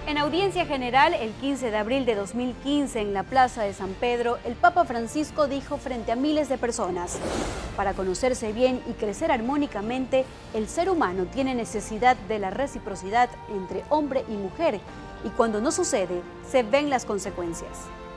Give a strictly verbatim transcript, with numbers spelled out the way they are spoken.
En audiencia general, el quince de abril de dos mil quince, en la Plaza de San Pedro, el Papa Francisco dijo frente a miles de personas: para conocerse bien y crecer armónicamente, el ser humano tiene necesidad de la reciprocidad entre hombre y mujer, y cuando no sucede, se ven las consecuencias.